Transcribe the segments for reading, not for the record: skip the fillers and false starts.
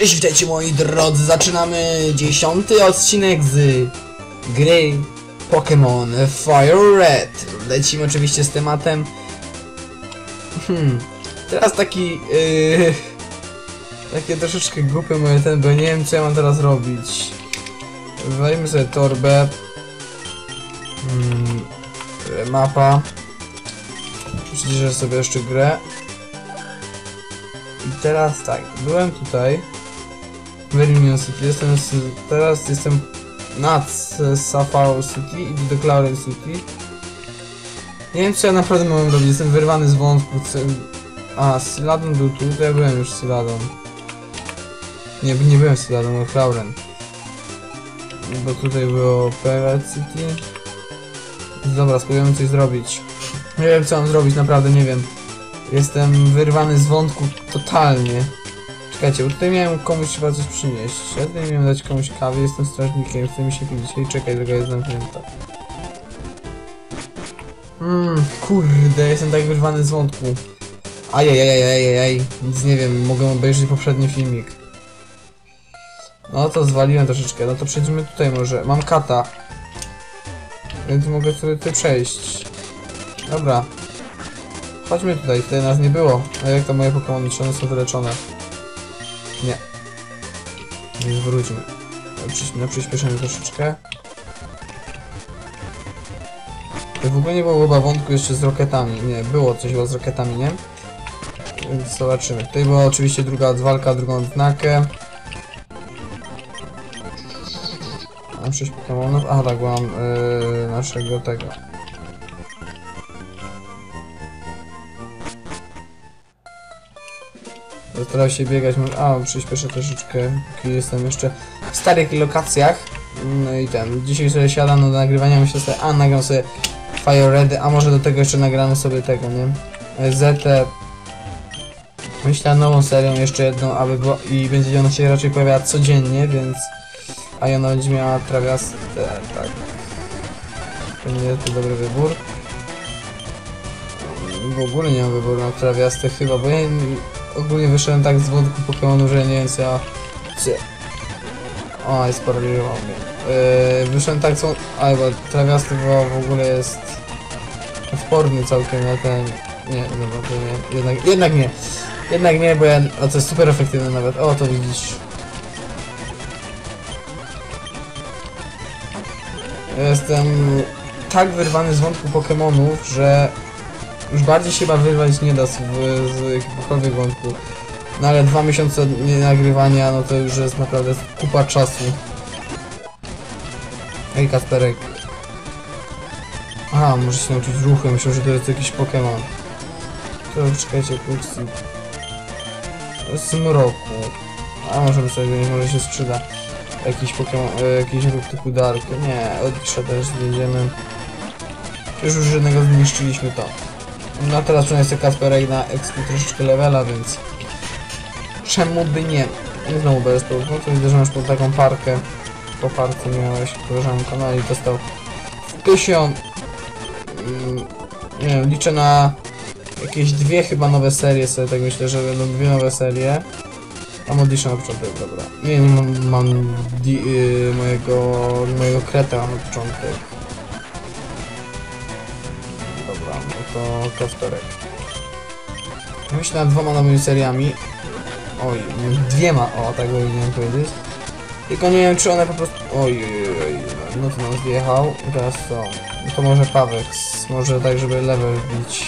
Cześć, witajcie moi drodzy, zaczynamy 10. odcinek z gry Pokémon Fire Red. Lecimy oczywiście z tematem. Teraz taki takie troszeczkę głupie moje bo nie wiem co ja mam teraz robić. Wywalimy sobie torbę. Mapa. Przyciszę sobie jeszcze grę. I teraz tak, byłem tutaj. Vermilion City, teraz jestem nad Sapphire City i do Claret City. Nie wiem co ja naprawdę mogłem robić, jestem wyrwany z wątku. Siladon był tu, to ja byłem już Siladon. Nie byłem Siladon, ale Clauren. Bo tutaj było Claret City. Dobra, spróbujemy coś zrobić. Nie wiem co mam zrobić, naprawdę nie wiem. Jestem wyrwany z wątku totalnie. Czekajcie, bo tutaj miałem komuś trzeba coś przynieść. Ja tutaj miałem dać komuś kawy, jestem strażnikiem, chce mi się pić. Hej, czekaj, droga jest zamknięta. Kurde, jestem tak wyrwany z wątku. Ajajajajajajaj, nic nie wiem, mogę obejrzeć poprzedni filmik. No to zwaliłem troszeczkę, no to przejdziemy tutaj może. Mam kata. Więc mogę sobie tutaj przejść. Dobra. Chodźmy tutaj nas nie było. A jak to moje Pokémony, czy one są wyleczone? Nie. Więc wróćmy. Na przyspieszenie troszeczkę. W ogóle nie było chyba wątku jeszcze z roketami. Nie, było coś chyba z roketami, nie? Więc zobaczymy. Tutaj była oczywiście druga walka, drugą odznakę. Mam 6 Pokémonów. Aha, tak, mam naszego tego. Starał się biegać, przyspieszę troszeczkę, póki jestem jeszcze w starych lokacjach. No i dzisiaj sobie siadam do nagrywania, myślę sobie, nagram sobie Fire Red, a może do tego jeszcze nagramy sobie tego, nie? ZT. Myślę nową serią, jeszcze jedną, aby było, i będzie ona się raczej pojawiała codziennie, więc... A ona będzie miała trawiastę, tak. To nie jest to dobry wybór. W ogóle nie mam wyboru na trawiastę chyba, bo ja ogólnie wyszedłem tak z wątku Pokémonu, że nie wiem co ja... O, sparaliżował mnie. Wyszedłem tak co... bo trawiasty w ogóle jest... odporny całkiem na ten... Nie, dobra, to nie. Jednak nie. Jednak nie, bo to jest super efektywne nawet. O, to widzisz. Jestem tak wyrwany z wątku Pokémonów, że... Już bardziej się chyba wyrwać nie da z jakiegokolwiek wątku. No ale 2 miesiące nie nagrywania, no to już jest naprawdę kupa czasu. Ej, Kasperek. Aha, muszę się nauczyć ruchu, myślę, że to jest jakiś Pokémon. To czekajcie, kurczę. Smroku. Możemy sobie wziąć, może się sprzyda. Jakiś Pokémon, jakiś ruch typu Dark. Nie, odpiszę też będziemy. Już żadnego zniszczyliśmy to. No teraz przeniosę Kasperek na exp troszeczkę levela, więc... Czemu by nie? I znowu bez powodu, to widzę, że masz pod taką parkę. Po parce miałeś koleżankę, no i dostał 1000. Nie wiem, liczę na jakieś 2 chyba nowe serie sobie, tak myślę, że będą 2 nowe serie. Mam odliczę na początek, dobra. Nie mam mojego kreta na początek. Dobra, no to Kasperek. Myślę nad 2 nowymi seriami. Oj, 2, tak powinienem powiedzieć. Tylko nie wiem czy one po prostu... Oj, no to nas wjechał. Teraz są. To może Pawex, może tak żeby level wbić.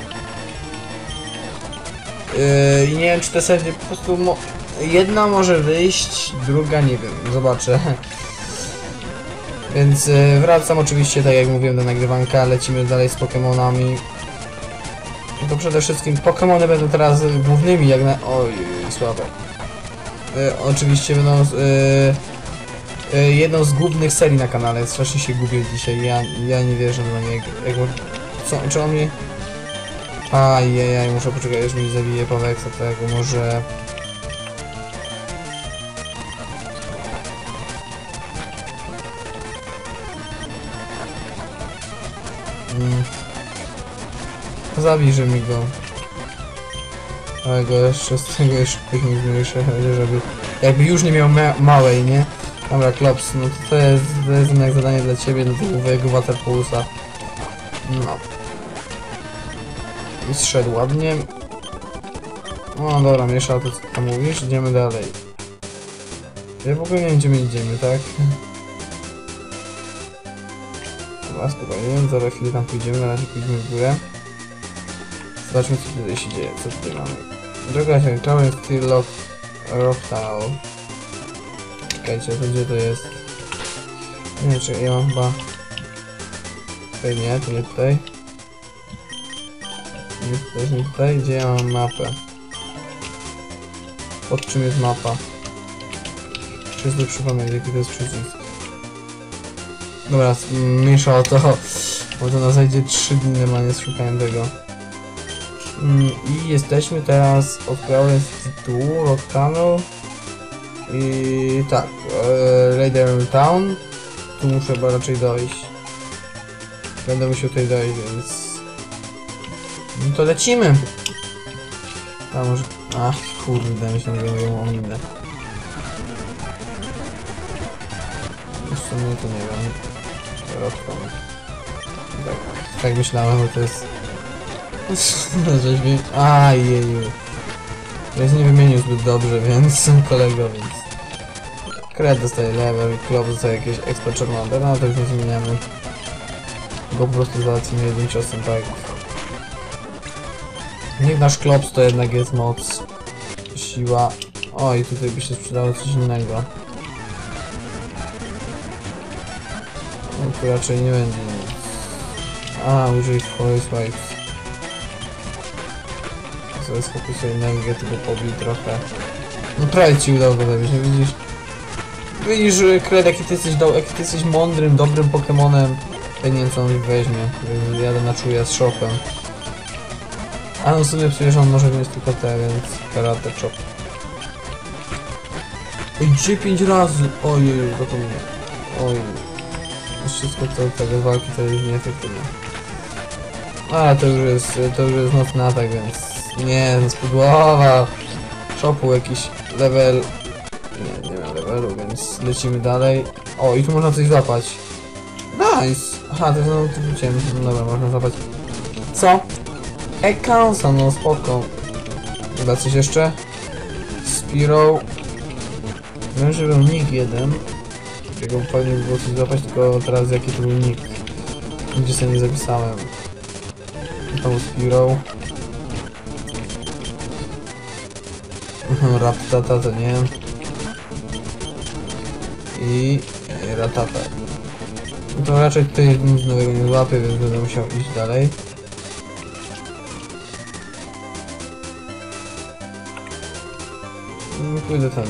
I nie wiem czy te serie po prostu... Jedna może wyjść, druga nie wiem, zobaczę. Więc wracam oczywiście, tak jak mówiłem, do nagrywanka, lecimy dalej z Pokémonami. To przede wszystkim Pokémony będą teraz głównymi, jak na... Oj, słabe. Oczywiście będą jedną z głównych serii na kanale, strasznie się gubię dzisiaj, ja nie wierzę na niego. Czy on mnie... Ajajaj, muszę poczekać, aż mi zabije Pawexa, tego może... Zabijże mi go. Ale go jeszcze z tego jeszcze nie zmniejszę, żeby Jakby już nie miał małej, nie? Dobra, Klops, no to jest jednak zadanie dla ciebie, do tego Waterpulusa. No. I zszedł ładnie. No dobra, miesza to, co tam mówisz, idziemy dalej. Ja w ogóle nie wiem, gdzie my idziemy, tak? Dobra, spokojnie, za chwilę tam pójdziemy, na razie pójdziemy w górę. Zobaczmy, co tutaj się dzieje, co tutaj mamy. Droga się Clarence Steel Rock Tunnel. Czekajcie, to gdzie to jest? Nie, czekaj, ja mam chyba... Tutaj nie, to nie tutaj. Nie tutaj, gdzie ja mam mapę? Pod czym jest mapa? Wszyscy przypomnieć, jaki to jest przycisk. Dobra, mniejsza o to, bo to nas zajdzie 3 dni normalnie z szukaniem tego. I jesteśmy teraz od Clarence tu, Rock Tunnel. I tak, Raider Town. Tu muszę chyba raczej dojść. Będę musiał tutaj dojść, więc... No to lecimy! A może... Ach, kurde, myślę, że ją ominę. W sumie to nie wiem. Rockton. Tak myślałem, bo to jest... Rzeźbi... Ajeju. Ja się nie wymienił zbyt dobrze, więc kolego, więc... Kred dostaje level, Klop dostaje jakieś Expert Charmander, no to już nie zmieniamy. Go po prostu załatwimy jednym ciosem, tak. Niech nasz Klops to jednak jest moc, siła. O, i tutaj by się sprzedało coś innego. No tu raczej nie będzie nic. A, użyj Forest Wipes. Sobie sfokusuję energię, tylko pobij trochę. No prawie ci udało go zabić, nie widzisz? Widzisz, Kred, jaki ty jesteś mądrym, dobrym Pokemonem. Ja nie wiem, co on ich weźmie. Jadę na czuja z Shopem. A no sobie przecież on może mieć tylko te, więc Karate Chop. Oj, gdzie 5 razy? Ojej, zapomniałem. Oj. Wszystko to tego walki to jest nieefektywne. A to już jest nocny atak, więc... Nie, spudłował. Shopu jakiś level... Nie wiem levelu, więc lecimy dalej. O, i tu można coś złapać. Nice! Aha, to jest no, tu wróciłem. No dobra, można złapać. Co? Ekansa, no spoko. Chyba coś jeszcze? Spiro. Wiem, że był nick jeden. Tego pewnie by było coś złapać, tylko teraz jaki to był nick. Gdzie sobie nie zapisałem. Tam Spiro. Raptata to nie. I Ratata. No to raczej tutaj nic nowego nie złapię, więc będę musiał iść dalej. Pójdę tam.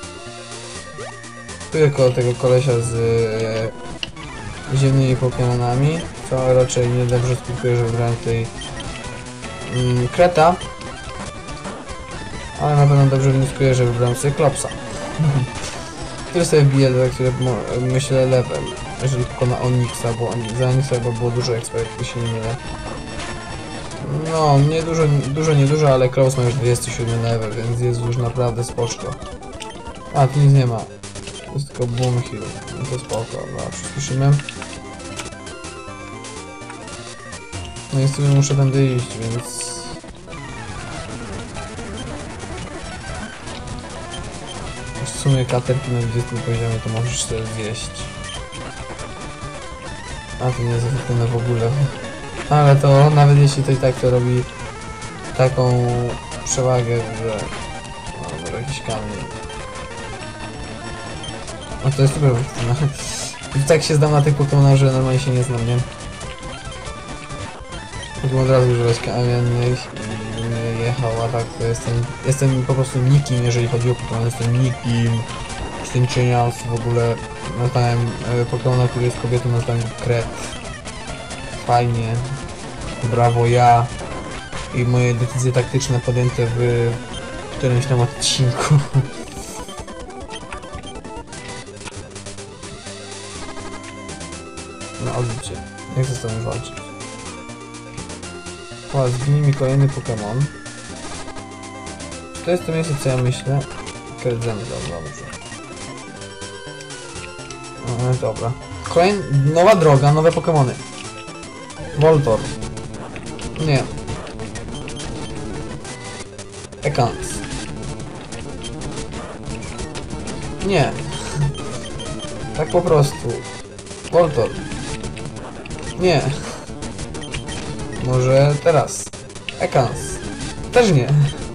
Pójdę koło tego kolesia z ziemnymi Pokemonami, co raczej nie dobrze skupię, że wybrałem tutaj Kreta. Ale na pewno dobrze wnioskuję, że wybrałem sobie Klopsa. Który sobie bije, za które myślę level. Jeżeli tylko na Onyxa, bo za Onyxa chyba było dużo ekspertów, się nie mylę. No, nie dużo, ale Klaus ma już 27 level, więc jest już naprawdę spoczko. A, tu nic nie ma. To jest tylko Boom Hill. No to spoko, no, przyspieszymy. No i sobie muszę tędy iść, więc... W sumie katerki na 20 poziomie to możesz sobie zjeść. A to nie jest efektywne w ogóle. Ale to nawet jeśli to i tak to robi taką przewagę, że... O, może jakiś kamień. A to jest super efektywne. I tak się zdam na tych Pokemonach, że normalnie się nie znam, nie? Mógłbym od razu używać kamiennych i nie jechał, a tak to jestem po prostu nikim, jeżeli chodzi o Pokemon, jestem nikim. Jestem cienias, w ogóle nazwałem Pokemona, który jest kobietą, nazwałem Kret. Fajnie. Brawo ja. I moje decyzje taktyczne podjęte w którymś tam odcinku. No odbicie. Nie chcę z tobą walczyć. O, zginie mi kolejny Pokémon. Czy to jest to miejsce, co ja myślę? Kredzemy, dobrze. Dobra. Nowa droga, nowe Pokemony. Voltor. Nie. Ekans. Nie. Tak po prostu. Voltor. Nie. Może teraz. Ekans. Też nie.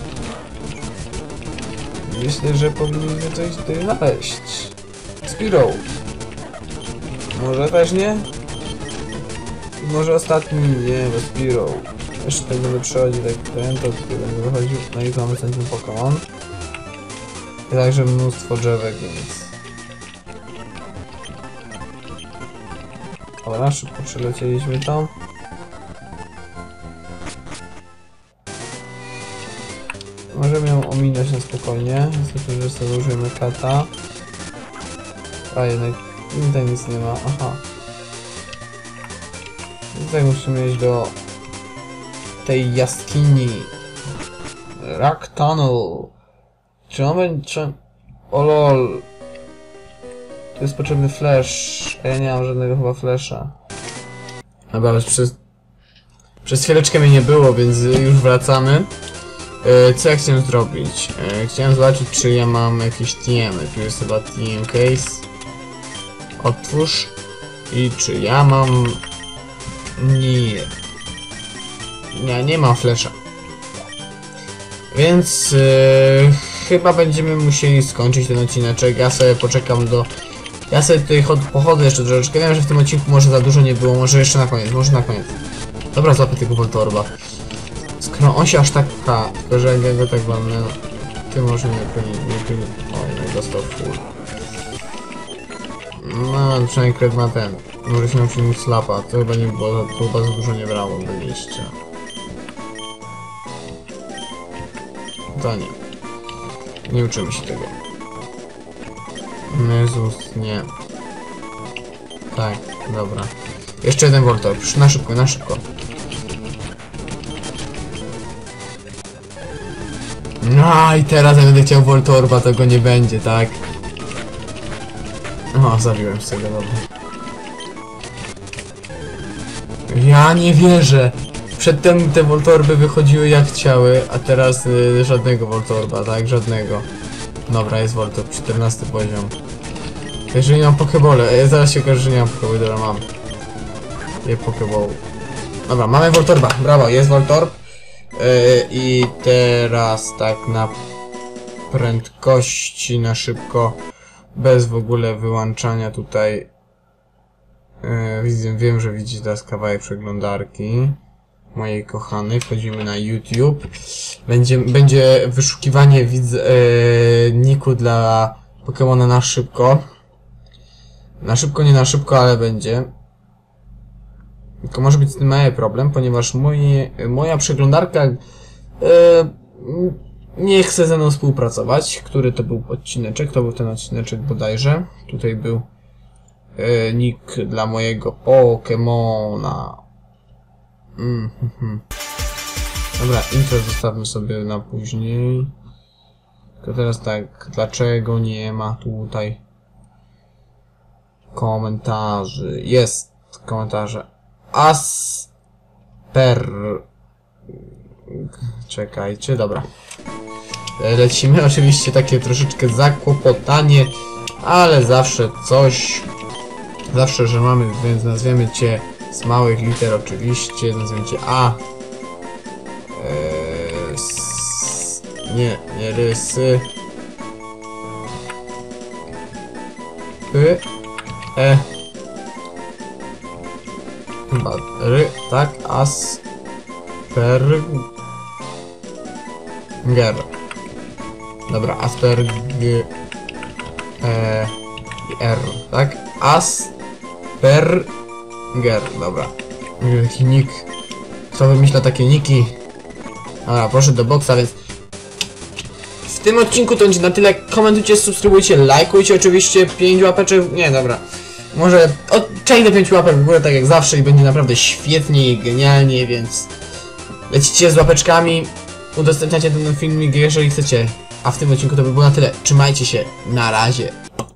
Myślę, że powinniśmy coś tutaj znaleźć. Spearow. Może też nie? I może ostatni nie, bo Spearow. Jeszcze tak będę przechodził tak ten, to tutaj będę wychodził. No i tu mamy centrum Pokémon. I także mnóstwo drzewek, więc... Dobra, szybko przelecieliśmy tam. Możemy ją ominąć na spokojnie. Niestety, że sobie użyjemy kata. A jednak tutaj nic nie ma. Aha. I tutaj musimy iść do tej jaskini. Rock Tunnel. Czy on będzie... O lol. Tu jest potrzebny flash. A ja nie mam żadnego chyba flasha. Dobra, ale przez chwileczkę mnie nie było, więc już wracamy. Co ja chciałem zrobić? Chciałem zobaczyć, czy ja mam jakieś TM-y. Tu jest chyba TM case. Otwórz. I czy ja mam... Nie. Ja nie mam flasha. Więc chyba będziemy musieli skończyć ten odcineczek. Ja sobie poczekam do... Ja sobie tutaj pochodzę jeszcze troszeczkę. Wiem, że w tym odcinku może za dużo nie było. Może jeszcze na koniec. Może na koniec. Dobra, złapię tego Voltorba. Skoro on się aż tak pcha, tylko że jak ja go tak walnę, ty może nie pyni. Oj, nie dostał full. No, przynajmniej Kred ma ten. Może się nauczył slapa, to chyba nie było, to chyba za dużo nie brało do liścia. To nie. Nie uczymy się tego. Jezus, nie. Tak, dobra. Jeszcze jeden Voltorb, na szybko, na szybko. No i teraz jak będę chciał Voltorba, to go nie będzie, tak? O, zabiłem z tego, dobra. Ja nie wierzę! Przedtem te Voltorby wychodziły jak chciały, a teraz żadnego Voltorba, tak? Żadnego. Dobra, jest Voltorb, 14 poziom. Jeżeli nie mam Pokebole, zaraz się okaże, że nie mam Pokebole, dobra, mam. Je Pokeball. Dobra, mamy Voltorba, brawo, jest Voltorb. I teraz tak na prędkości, na szybko, bez w ogóle wyłączania tutaj. Wiem, że widzicie teraz kawałek przeglądarki mojej kochanej. Wchodzimy na YouTube. Będzie wyszukiwanie niku dla Pokemona na szybko. Na szybko, nie na szybko, ale będzie. Tylko może być z tym mały problem, ponieważ moja przeglądarka nie chce ze mną współpracować. Który to był odcineczek? To był ten odcineczek bodajże. Tutaj był nick dla mojego Pokemona. Dobra, intro zostawmy sobie na później. Tylko teraz tak, dlaczego nie ma tutaj komentarzy? Jest komentarze. Czekajcie, dobra. Lecimy, oczywiście takie troszeczkę zakłopotanie, ale zawsze coś. Zawsze, że mamy, więc nazwiemy cię z małych liter oczywiście, nazwiemy cię A. Nie rysy. Chyba ry, tak, Asperger. Dobra, Asperger. R, tak? Asperger. Dobra. Jaki nick. Kto wymyśla takie niki? Dobra, proszę do boksa, więc w tym odcinku to będzie na tyle. Komentujcie, subskrybujcie, lajkujcie oczywiście. 5 łapeczek. Nie, dobra. Może cześć do 5 łapek w górę, tak jak zawsze, i będzie naprawdę świetnie i genialnie, więc lecicie z łapeczkami, udostępniacie ten filmik, jeżeli chcecie A w tym odcinku to by było na tyle. Trzymajcie się, na razie.